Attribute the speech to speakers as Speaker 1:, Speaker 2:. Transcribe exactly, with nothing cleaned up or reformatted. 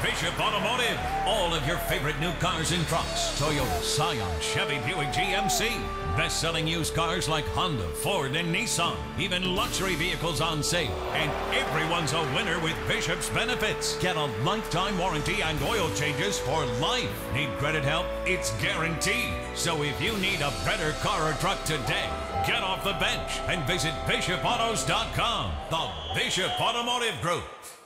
Speaker 1: Bishop Automotive. All of your favorite new cars and trucks. Toyota, Scion, Chevy, Buick, G M C. Best-selling used cars like Honda, Ford, and Nissan. Even luxury vehicles on sale. And everyone's a winner with Bishop's benefits. Get a lifetime warranty and oil changes for life. Need credit help? It's guaranteed. So if you need a better car or truck today, get off the bench and visit bishop autos dot com. The Bishop Automotive Group.